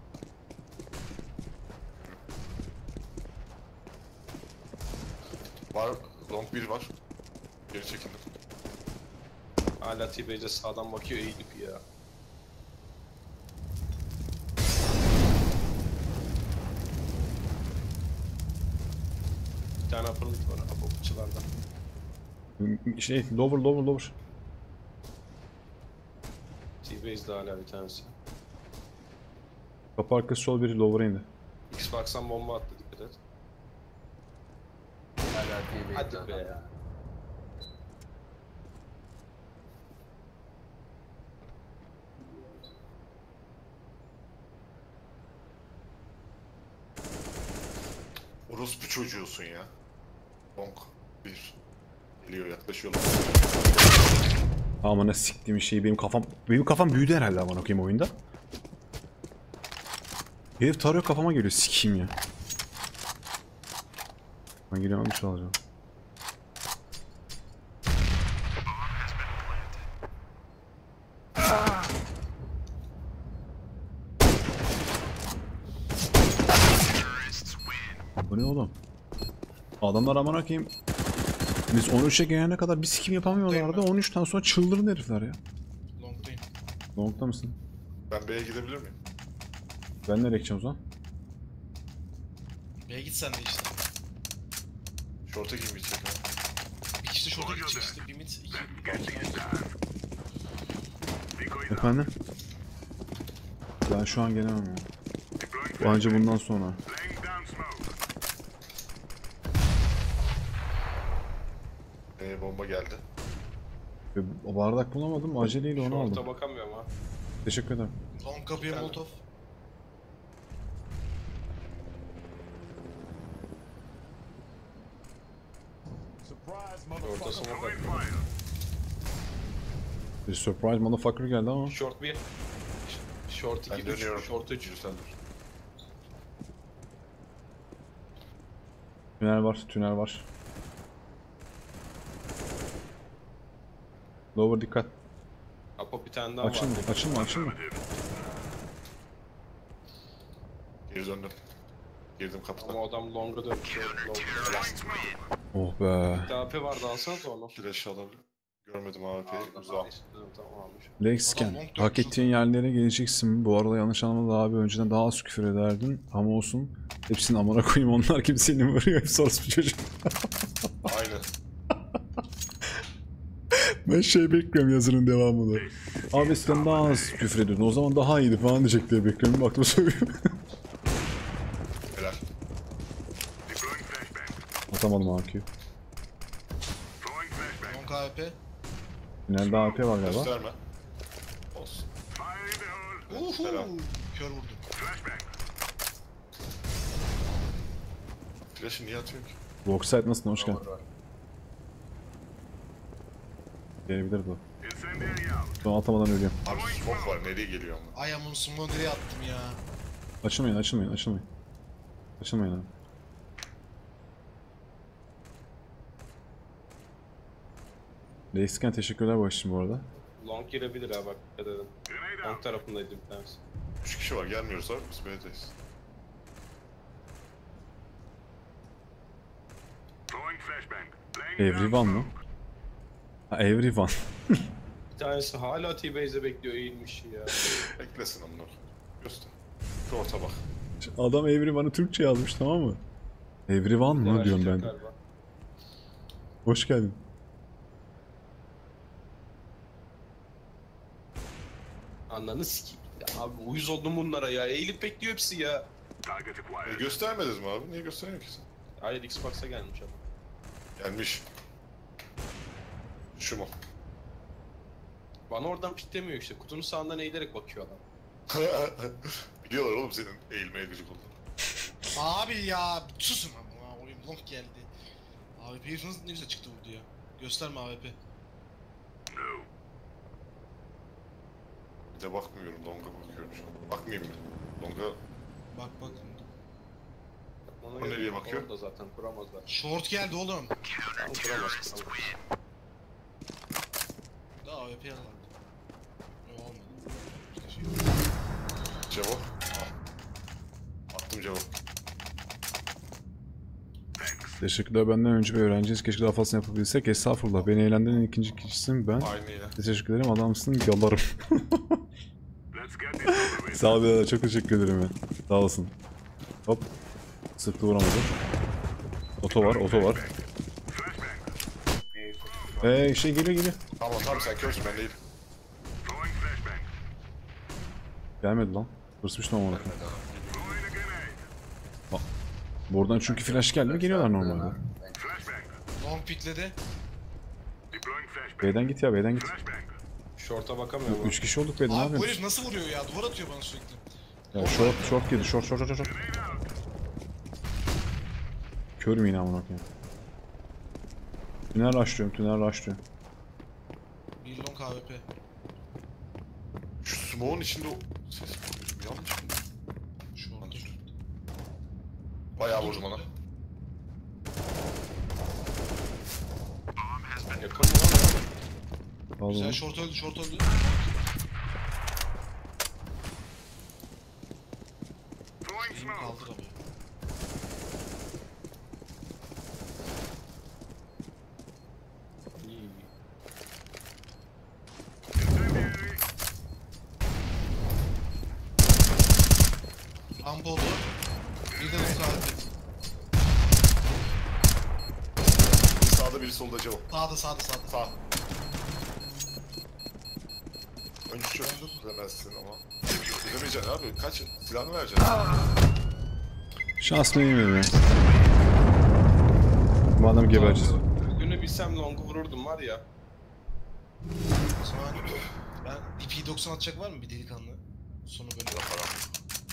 Var, long bir var. Geri çekildim. Hala T-Base'e sağdan bakıyor eğilip ya. Bir tane upper mid var apopçılardan. Şey, lower lower lower. T-Base'de hala bir tanesi. Kapı arkası sol biri lower'a indi. Xbox'tan bomba attı dikkat et. Hala T V'de Hadi adam. be ya. Orospu çocuğusun ya. Long bir. Geliyor yaklaşıyorlar. Amına siktiğim şeyi benim kafam benim kafam büyüdü herhalde aman okuyayım oyunda. Herif tarıyor kafama geliyor sikeyim ya. Ben giriyorum bir şey alacağım. Bu ne oğlum? Adamlar aman okuyayım. Biz on üçe gelene kadar bir sikim yapamıyorlardı. on üçten sonra çıldırın herifler ya. Long'dayım. Long'da mısın? Ben B'ye gidebilir miyim? Ben nereye gideceğim o zaman? B'ye git sen de işte. Short'a kim gidecek ha? Bir kişi de şurada gidecek işte. Bir mid, iki. Efendim? Ben şu an gelemem ya. Bence bundan sonra. Laying down smoke. B'ye bomba geldi. Ve o bardak bulamadım. Aceleyle onu Short'a aldım. bakamıyorum ha. Teşekkür ederim. Long kapıya molotov. Short'a smoke attı. Fire. Bir surprise motherfucker geldi ama. Short bir. Short Ben iki, üç, dönüyorum. short üç. Sen dur. Tünel var, tünel var. Lower dikkat. Apo bir tane daha var. Açılma, açılma, açılma. Geri döndüm. Girdim Ama kapıdan. adam long'a dönmüş. Long. Oh be. T A P vardı alsanız onu. Flash alabilir. Görmedim A W P'yi. Aldım, Uzağım. aldım. Tamam almış. Leg scan. Hak ettiğin yerlere geleceksin. Bu arada yanlış anlamadı abi. Önceden daha az küfür ederdin. Ama olsun. Hepsini amına koyayım. Onlar gibi seni vuruyor. Hepsi orası bir çocuk. Aynen. Ben şey bekliyorum yazının devamını. Abi eskiden daha az küfür ediyordun. O zaman daha iyiydi falan diyecek diye bekliyorum. Baktım söylüyorum. Helal. Deploying flashbang. Atamadım A Q'yu. Throwing flashbang. Long A W P. Tünelde A P var galiba. Gösterme. Olsun. Fire in the hole. Selam. Uhu. Kör vurdum. Flashbang. Flash'ı niye atıyorsun ki? Walkside nasılsın? Hoş geldin. Gelebilirdi o. Incendiary out. Son atamadan ölüyorum. Abi smoke var. Nereye geliyor ama? Ay amın smoke nereye attım ya. Açılmayın, açılmayın, açılmayın. Açılmayın abi. Reisken teşekkürler bu iş için bu arada. Long girebilir ha bak. Dikkat edin. Grenade Long out. tarafındaydı bir tanesi. Üç kişi var. Gelmiyoruz abi. Biz B'deyiz. Throwing flashbang. Laying down Everyone mı? smoke. Ha, everyone. Bir tanesi hala T-Base'e bekliyor eğilmiş ya. Beklesin amına. Göster. Şu orta bak. Adam everyone'ı Türkçe yazmış tamam mı? Everyone mı diyorum ben. Galiba. Hoş geldin. Ananı sikeyim. Ya abi uyuz oldum bunlara ya. Eğilip bekliyor hepsi ya. Target E, acquired. göstermediniz mi abi? Niye gösteriyorsun ki sen? Hayır Xbox'a gelmiş adam. Gelmiş. Şu mu? Bana oradan piklemiyor işte. Kutunun sağından eğilerek bakıyor adam. Biliyorlar oğlum senin eğilmeye gıcık olduğunu. Abi ya susun ama oyun long geldi. A W P herif ne güzel çıktı vurdu ya. Gösterme A W P. Bir de bakmıyorum, Long'a bakıyorum şu an. Bakmayayım mı? Long'a Bak bak. Ona O göre nereye bakıyor? Orada zaten kuramazlar. Short geldi oğlum. Tamam kuramaz kuramaz. Daha A W P yalandı. Yok olmadı. İşte şey. cevap. Attım cevap. Teşekkürler, benden önce bir öğrenciyiz. Keşke daha fazlasını yapabilsek. Estağfurullah. Beni eğlendiren ikinci kişisin ben. Aynı yine. Teşekkür ederim. Adamsın. Yalarım. Let's get this over with. Sağ ol birader. Çok teşekkür ederim ya. Sağ olasın. Hop. Sıktı vuramadı. Oto var. Oto var. Eee şey geliyor geliyor. Tamam tamam sen körsün ben değilim. Throwing flashbang. Gelmedi lan. Hırsmıştım ama. Throwing a grenade. Buradan çünkü flash geldi. Geliyorlar normalde. Flashbang. Long pikledi. Deploying flashbang. B'den git ya. B'den git. Flashbang. Short'a bakamıyor mu? Üç kişi olduk B'den. Ne Abi bu yapıyorsun? herif nasıl vuruyor ya? Duvar atıyor bana sürekli. Ya short short girdi. Short short short short. Kör mü yine amına koyayım? Tünel rushlıyorum. Tünel rushlıyorum. Bir long A W P. Şu smoke'un içinde o ses duyuyorum. Yanlış mı? Short. Bayağı vurdum ona. Yakın mı lan? Aldım. Güzel short öldü, short öldü. Throwing Bizim smoke. kaldır abi. İyi. Incendiary. Ramp oldu. Bir de long A W P. Biri sağda biri solda cevap. Sağda sağda sağda. Sağ. Önce çok demezsin ama. Demeyeceksin abi. Kaç silahını vereceksin? Şans mı yemiyorum ya. Bu adam geberciz. Günü bilsem long'u vururdum var ya. Sonra ben D P doksan atacak var mı bir delikanlı? Sonu böyle. Param yok.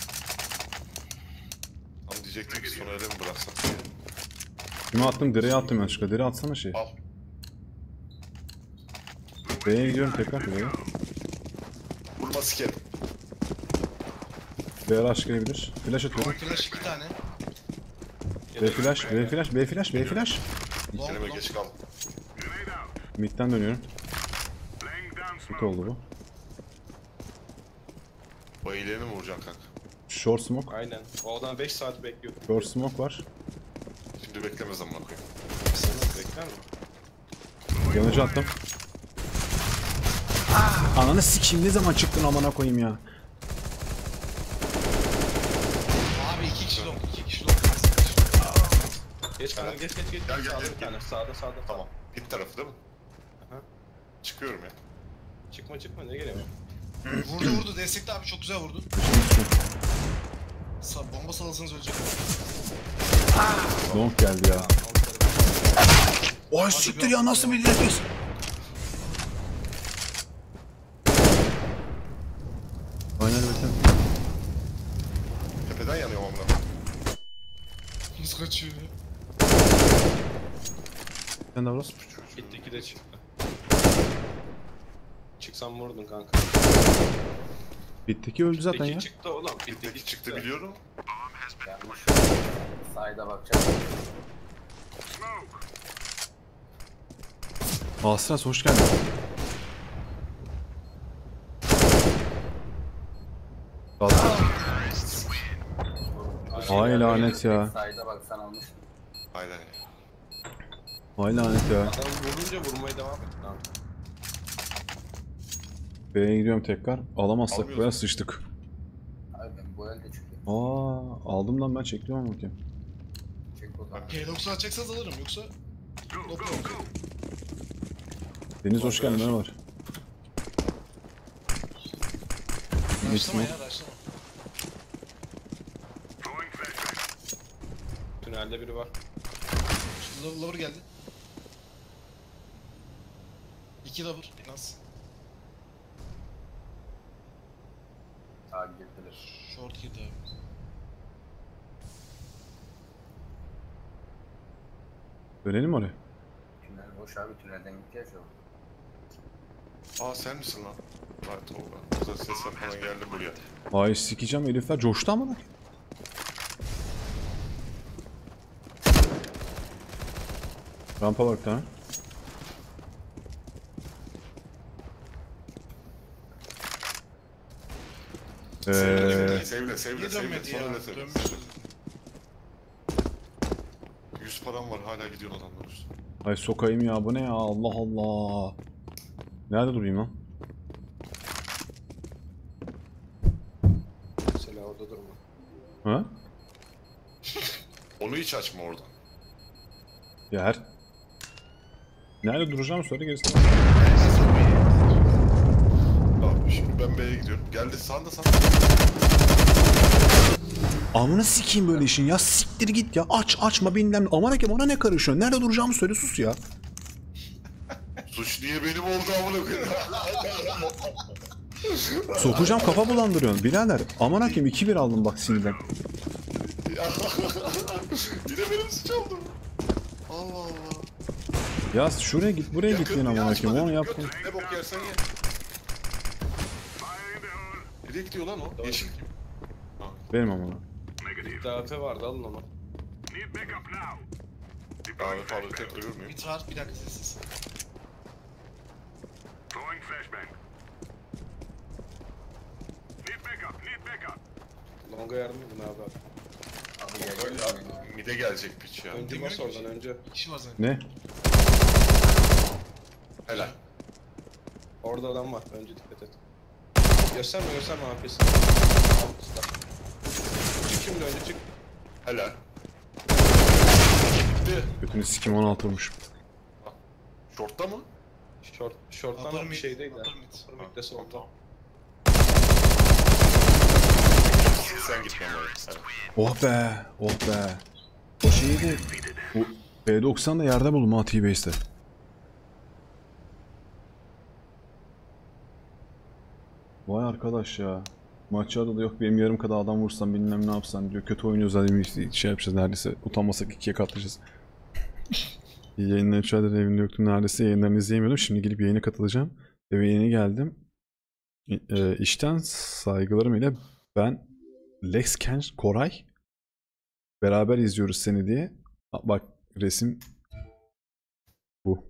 Ama diyecektim ki sonra öyle mi bıraksak? Kime attım? Direğe attım yanlışlıkla. Direğe atsana şey. Al. B'ye gidiyorum tekrar. B'ye. Vurma sikerim. B rush gelebilir. Flash atıyorum. Flash iki tane. B flash. B flash. B flash. B flash. Long Deneme long. geç kal. Grenade out. Mid'den dönüyorum. Laying down Kötü smoke. oldu bu. O ilerini mi vuracaksın kanka? Short smoke. Aynen. O adam beş saat bekliyor. Short smoke var. Şimdi bekleme zamanına koyayım. Sana bekler mi? Yanıcı attım. Ananı sikeyim, ne zaman çıktın amına koyayım ya. Abi iki kişi long, iki kişi long. Geç kanka geç geç geç. Gel, gel, Sağda gel, bir gel. tane. Sağda sağda. Tamam. Mid tarafı değil mi? Aha. Çıkıyorum ya. Çıkma çıkma ne gerek var? Vurdu vurdu, destekli abi çok güzel vurdu. Sa bomba salasınız ölecek. Long geldi ya. Oy siktir ya, nasıl bir nefes. Aynen öyle. Tepeden yanıyorum amına. Nasıl kaçıyor ya? Sen de vuruz. Gitti iki de çıktı. Çıksam vurdun kanka. Bitteki öldü zaten ya. İki çıktı oğlum. Bitti Peki çıktı biliyorum. Sayda bakacağım. Smoke. Asras hoş geldin. Kaldı. Ay lanet ya. Sayda baksan almıştım. Aynen ya. Ay lanet ya. Adam vurunca vurmaya devam et. Tamam. B'ye gidiyorum tekrar. Alamazsak Almıyoruz. böyle sıçtık. Abi ben bu elde çünkü. Aa, aldım lan, ben çektim ama bakayım. Çek o zaman. P doksan atacaksanız alırım yoksa Go, go, go. Deniz hoş geldin, ne var? raşlama mi? ya raşlama. Throwing flashbang. Tünelde biri var. Lover, lover geldi. İki lover en az. Sağa gidebilir. Short girdi abi. Dönelim oraya. Tünel boş abi, tünelden gideceğiz ya. Aa sen misin lan? Vay Tolga. Güzel sesler falan geldi buraya. Ay sikeceğim, herifler coştu ama lan. Rampa var bir tane. Eee Sevle, sevle, Niye sevle, dönmedi sonra ya? da sevle. Dönmüş. yüz param var, hala gidiyor adamlar üstüne. ay sokayım ya, bu ne ya, Allah Allah. Nerede durayım lan? Mesela orada durma. Ha? Onu hiç açma oradan. Ya her... Nerede duracağım sonra gerisini. Tamam, şimdi ben B'ye gidiyorum. Geldi, sağında sağında. Amına sikeyim böyle işin ya, siktir git ya, aç açma bilmem, aman hakem ona ne karışıyor, nerede duracağımı söyle, sus ya. Suç niye benim oldu amına koyayım? Sokacağım, kafa bulandırıyorsun birader, aman hakem iki bir aldım bak sinirden. Yine benim suç oldu. Allah Allah. Ya şuraya git buraya git yine aman hakem, onu yap. Götür, ne bok yersen ye. Nereye gidiyor lan o? Yeşil kim? Benim ama. D A P vardı, alın onu. Need backup now. Abi fabrika ölür müyüm? Mid var, bir dakika sessiz. Throwing flashbang. Need backup. Need backup. Longa yardım edin abi. Abi Öyle geleceğim. abi, mide gelecek piç ya. Önce bas oradan önce. Bir kişi var zaten. Ne? Helal. Orada adam var, önce dikkat et. Gösterme gösterme A P'si. Çık şimdi, önce çık. Helal. Gitti. Götünü sikim on altı vurmuş. Short'ta mı? Short, short'tan Upper bir mid, şey değil ya. upper mid. Upper mid'de solda. Sen gitme oraya. Helal. Oh be, oh be. O şeydi. O P doksan da yerde buldum ha T-Base'de. Vay arkadaş ya. Maçlarda da yok benim yarım kadar adam vursam bilmem ne yapsam diyor. Kötü oynuyoruz zaten işte şey yapacağız neredeyse. Utanmasak ikiye katlayacağız. Yayınlar üç aydır evimde yoktum neredeyse. Yayınlarını izleyemiyordum. Şimdi gelip yayına katılacağım. Eve yeni geldim. E, işten saygılarım ile ben Lex Ken Koray beraber izliyoruz seni diye. Bak resim bu.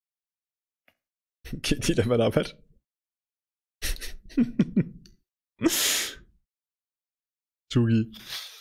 Kediyle beraber. Çok iyi.